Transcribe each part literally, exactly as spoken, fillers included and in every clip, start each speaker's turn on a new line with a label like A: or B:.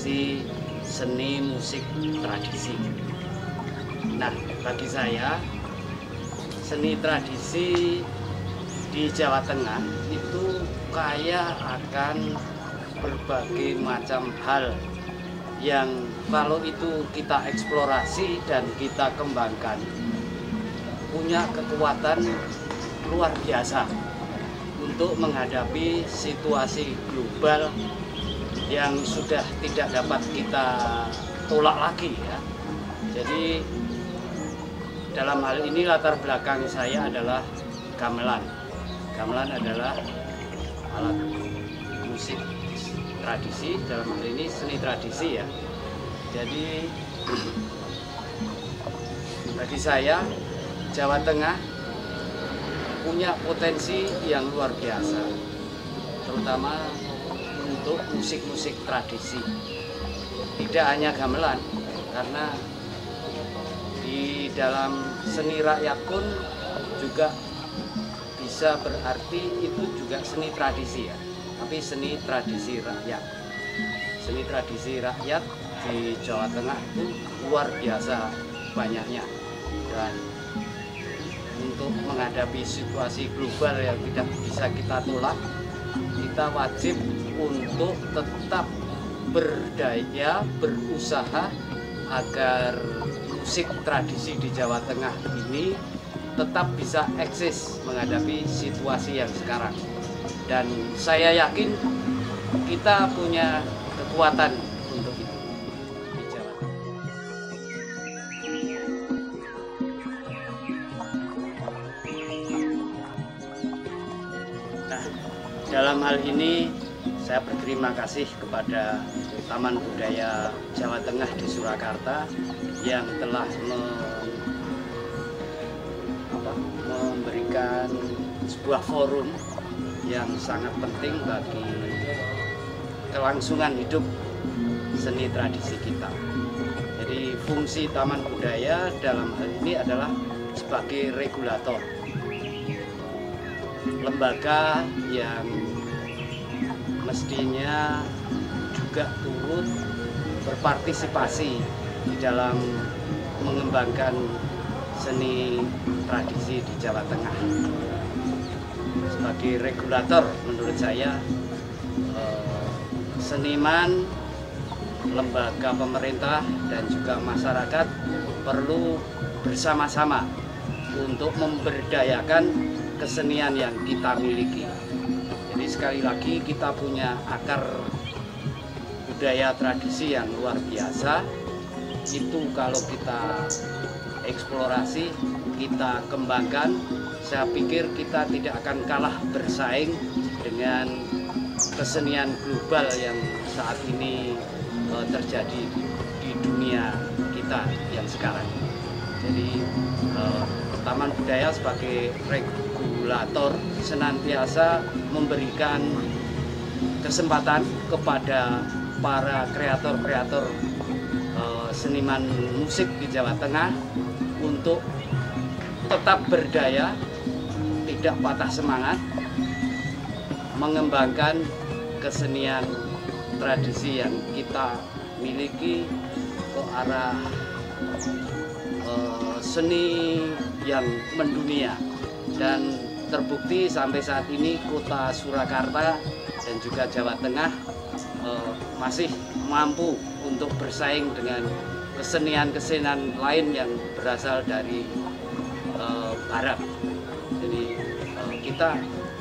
A: eksplorasi seni musik tradisi. Nah, bagi saya seni tradisi di Jawa Tengah itu kaya akan berbagai macam hal yang kalau itu kita eksplorasi dan kita kembangkan punya kekuatan luar biasa untuk menghadapi situasi global yang sudah tidak dapat kita tolak lagi ya. Jadi dalam hal ini latar belakang saya adalah gamelan. Gamelan adalah alat musik tradisi, dalam hal ini seni tradisi ya. Jadi bagi saya Jawa Tengah punya potensi yang luar biasa, terutama untuk musik-musik tradisi. Tidak hanya gamelan, karena di dalam seni rakyat pun juga bisa berarti itu juga seni tradisi ya, tapi seni tradisi rakyat. Seni tradisi rakyat di Jawa Tengah itu luar biasa banyaknya, dan untuk menghadapi situasi global yang tidak bisa kita tolak, kita wajib untuk tetap berdaya, berusaha agar musik tradisi di Jawa Tengah ini tetap bisa eksis menghadapi situasi yang sekarang. Dan saya yakin kita punya kekuatan untuk itu di Jawa Tengah. Nah, dalam hal ini saya berterima kasih kepada Taman Budaya Jawa Tengah di Surakarta yang telah me, apa, memberikan sebuah forum yang sangat penting bagi kelangsungan hidup seni tradisi kita. Jadi fungsi Taman Budaya dalam hal ini adalah sebagai regulator, lembaga yang mestinya juga turut berpartisipasi di dalam mengembangkan seni tradisi di Jawa Tengah. Sebagai regulator, menurut saya seniman, lembaga pemerintah dan juga masyarakat perlu bersama-sama untuk memberdayakan kesenian yang kita miliki. Jadi sekali lagi kita punya akar budaya tradisi yang luar biasa. Itu kalau kita eksplorasi, kita kembangkan, saya pikir kita tidak akan kalah bersaing dengan kesenian global yang saat ini uh, terjadi di, di dunia kita yang sekarang. Jadi uh, Taman Budaya sebagai regulator senantiasa memberikan kesempatan kepada para kreator-kreator uh, seniman musik di Jawa Tengah untuk tetap berdaya, tidak patah semangat, mengembangkan kesenian tradisi yang kita miliki ke arah uh, seni yang mendunia. Dan terbukti sampai saat ini kota Surakarta dan juga Jawa Tengah uh, masih mampu untuk bersaing dengan kesenian-kesenian lain yang berasal dari uh, Barat. Jadi uh, kita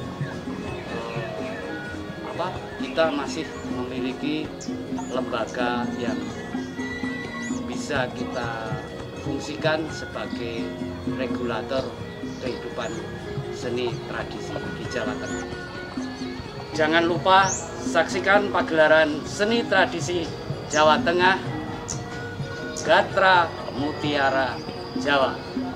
A: apa kita masih memiliki lembaga yang bisa kita fungsikan sebagai regulator kehidupan seni tradisi di Jawa Tengah. Jangan lupa saksikan pagelaran seni tradisi Jawa Tengah, Gatra Mutiara Jawa.